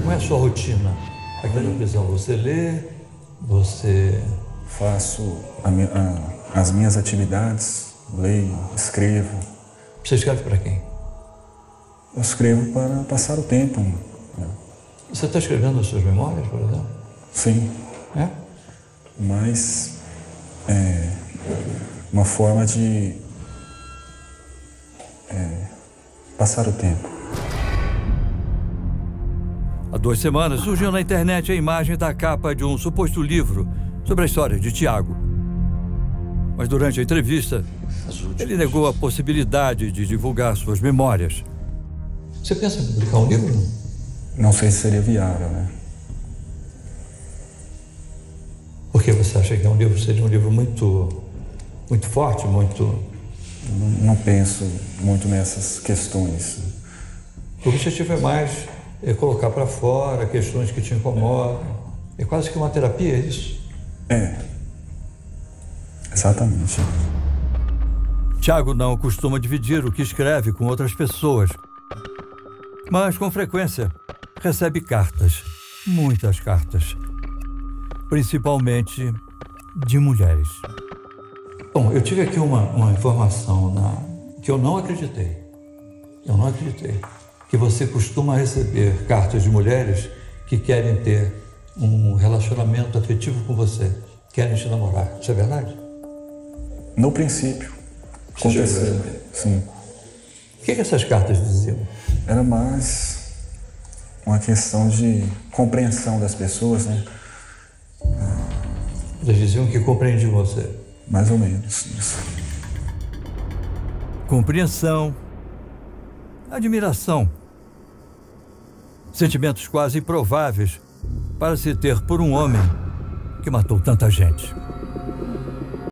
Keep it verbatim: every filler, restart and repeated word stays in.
Como é a sua rotina aqui na prisão? Você lê, você... Faço a mi a, as minhas atividades, leio, escrevo. Você escreve para quem? Eu escrevo para passar o tempo. Você está escrevendo as suas memórias, por exemplo? Sim. É? Mas é uma forma de é, passar o tempo. Há duas semanas surgiu na internet a imagem da capa de um suposto livro sobre a história de Tiago. Mas durante a entrevista, ele negou a possibilidade de divulgar suas memórias. Você pensa em publicar um livro? Não sei se seria viável, né? Por que você acha que é um livro? Seria um livro muito, muito forte, muito... Não, não penso muito nessas questões. O objetivo é mais é colocar para fora questões que te incomodam. É quase que uma terapia, é isso? É. Exatamente. Tiago não costuma dividir o que escreve com outras pessoas. Mas, com frequência, recebe cartas. Muitas cartas. Principalmente de mulheres. Bom, eu tive aqui uma, uma informação na, que eu não acreditei. Eu não acreditei. Que você costuma receber cartas de mulheres que querem ter um relacionamento afetivo com você, querem te namorar. Isso é verdade? No princípio, aconteceu. Sim. O que, que essas cartas diziam? Era mais uma questão de compreensão das pessoas, né? Eles diziam que compreendiam você. Mais ou menos isso. Compreensão, admiração, sentimentos quase improváveis para se ter por um homem que matou tanta gente.